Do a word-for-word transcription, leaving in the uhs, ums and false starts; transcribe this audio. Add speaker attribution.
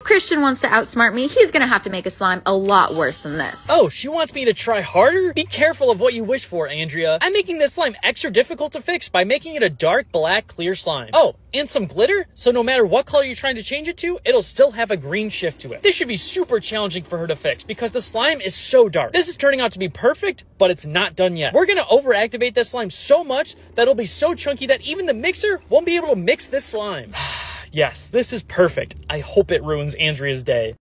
Speaker 1: Christian wants to outsmart me, he's gonna have to make a slime a lot worse than this.
Speaker 2: Oh, she wants me to try harder? Be careful of what you wish for, Andrea. I'm making this slime extra difficult to fix by making it a dark, black, clear slime. Oh, and some glitter, so no matter what color you're trying to change it to, it'll still have a green shift to it. This should be super challenging for her to fix because the slime is so dark. This is turning out to be perfect, but it's not done yet. We're gonna overactivate this slime so much that it'll be so chunky that even the mixer won't be able to mix this slime. Yes, this is perfect. I hope it ruins Andrea's day.